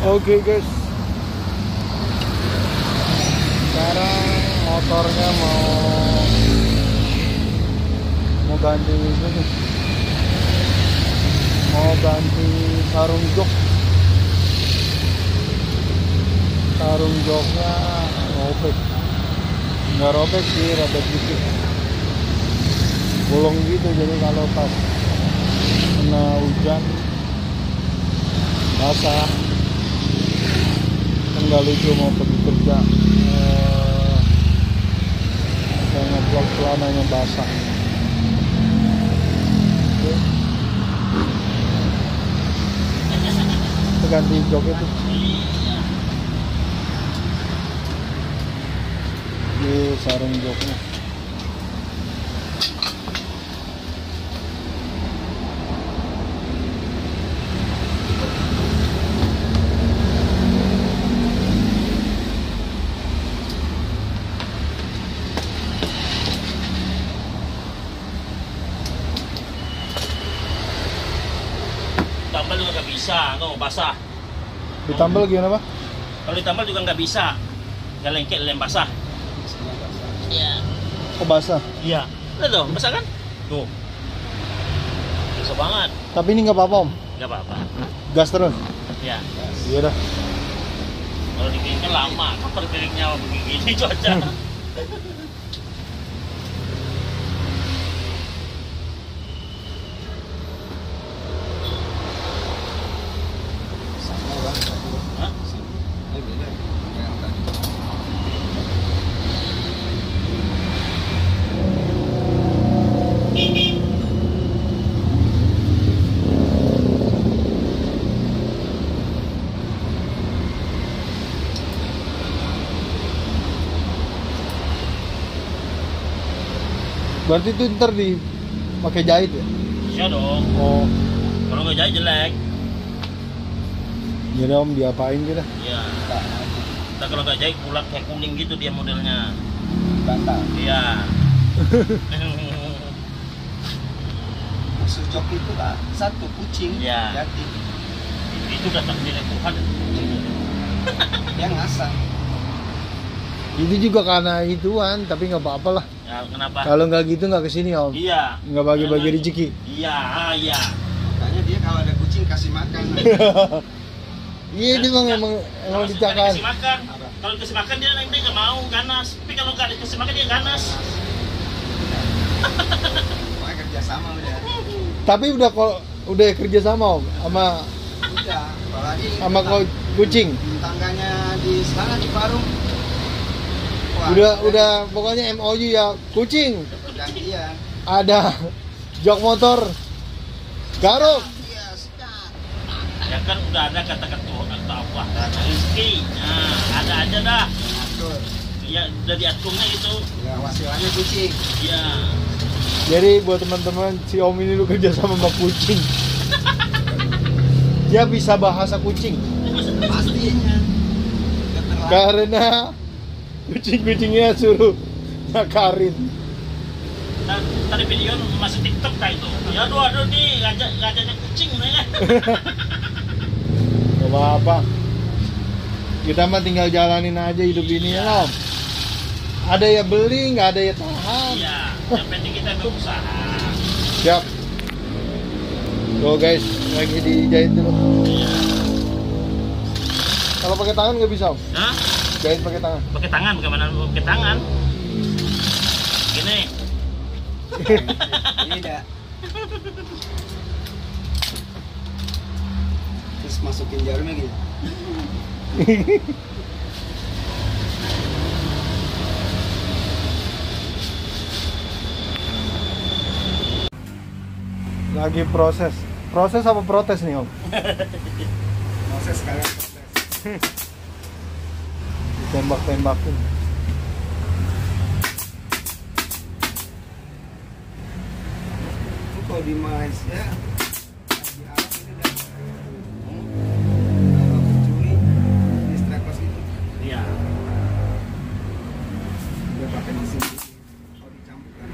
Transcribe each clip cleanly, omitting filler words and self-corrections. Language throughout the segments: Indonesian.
Oke guys, sekarang motornya mau ganti itu nih, mau ganti sarung jok. Sarung joknya robek, nggak robek sih, rada dikit bolong gitu, jadi kalau pas kena hujan basah kan nggak lucu mau pergi kerja, saya ngeblok celananya basah. Oke. Kita ganti jok itu. Ini sarung joknya. Ditambal juga nggak bisa, no, basah. Ditambal gimana, Pak? Kalau ditambal juga nggak bisa, nggak lengket, lem basah. Iya. Oh, basah. Iya. Lihat tuh, basah kan? Tuh. Basah banget. Tapi ini nggak apa-apa, Om? Nggak apa-apa. Gas terus? Iya. Iya dah. Kalau dikeringkan lama, kapan keringnya begini cuaca. Berarti itu ntar pakai jahit ya? Iya dong. Oh, Kalau nggak jadi jelek. ya udah Om, diapain kita? Iya. Kita kalau nggak jahit bulat kayak kuning gitu dia modelnya. Bantah. Iya. Musuh jok itu Kak, satu kucing. Iya. Jati. Itu udah takdirnya Tuhan. Dia ngasang. Itu juga karena ituan, tapi nggak apa-apa lah. Ya, kenapa? Kalau nggak gitu nggak kesini Om. Iya. Nggak bagi-bagi rezeki. Iya, iya. Makanya dia kalau ada kucing kasih makan. Iya, dia emang Kalau dicakan. dikasih makan, kalau dikasih makan dia nanti nggak mau ganas. Tapi kalau nggak dikasih makan dia ganas. Pokoknya kerja sama udah. Tapi udah kerja sama Om sama Udah, apalagi kucing. tangganya di sana di Parung. Wah, Udah pokoknya MOU ya, kucing. gantian. Ada jok motor. Garuk. Iya, sekat. Ya kan udah ada kata-kata apa? Kata rezeki. Nah, ada aja dah. Atur. Ya udah diaturnya gitu. Ya, wasilannya kucing. Iya. Jadi buat teman-teman, si Om ini lu kerja sama kucing. Dia bisa bahasa kucing Pastinya. karena kucing-kucingnya suruh nyakarin. Nah, tadi video masuk TikTok kayak itu. Ya aduh nih ngajak kucing ya. Gak apa-apa. Kita mah tinggal jalanin aja hidup ini ya Om. Ada ya beli, nggak ada ya tahan. Iya, yang penting kita berusaha. Siap. Tuh guys, lagi dijahit dulu. Iya. Kalau pakai tangan nggak bisa Om? Hah? Jahit pakai tangan. Pakai tangan, bagaimana pakai tangan? Gini. Ini dah. Terus masukin jarumnya gitu. Lagi proses. Proses apa protes nih Om? Proses kalian proses. Ditembak-tembakin. Itu kalau di Malaysia di Arab itu udah kalau pencuri di strapless itu Iya. udah pakai mesin kalau dicampurkan.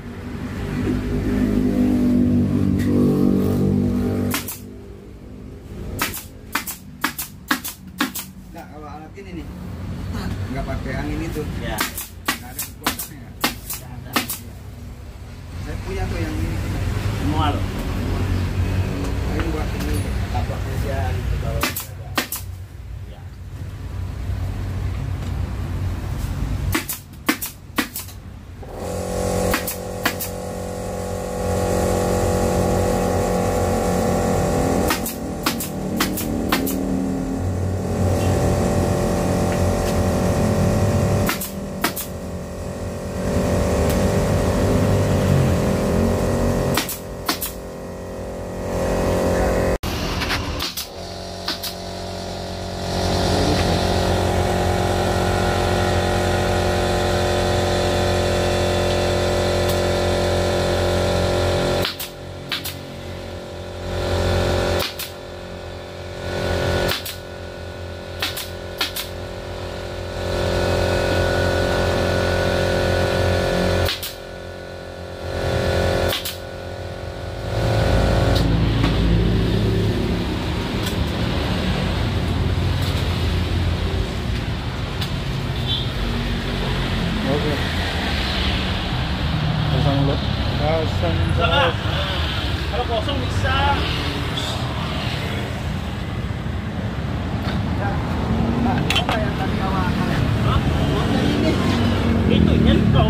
Enggak, kalau alat ini nih nggak pakai angin itu, Ya. nggak ada kekuatannya nggak? Nggak ada. Saya punya tuh yang ini. Manual. Ini buat ini tapak meja gitu kalau ada. Ya. Oke. Pasang dulu. Pasang. Bisa nggak? Kalau kosong bisa. Ya, Pak, apa yang tadi awal? Hah? Ini. Itu nyentau.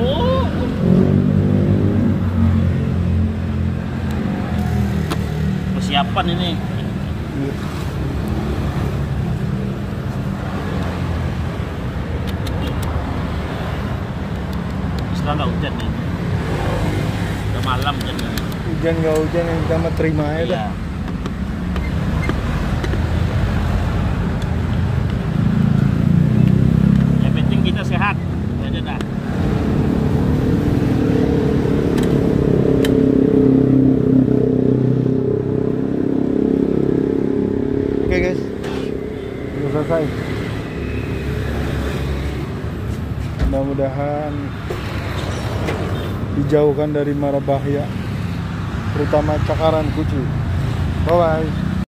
Persiapan ini. Sekarang nggak hujan nih. Udah malam jadi. Hujan nggak hujan yang kita mah terima aja dah. Iya. Yang penting kita sehat. Ya aja dah. Oke guys, sudah selesai. Mudah-mudahan dijauhkan dari mara bahaya, terutama cakaran kucing. Bye bye.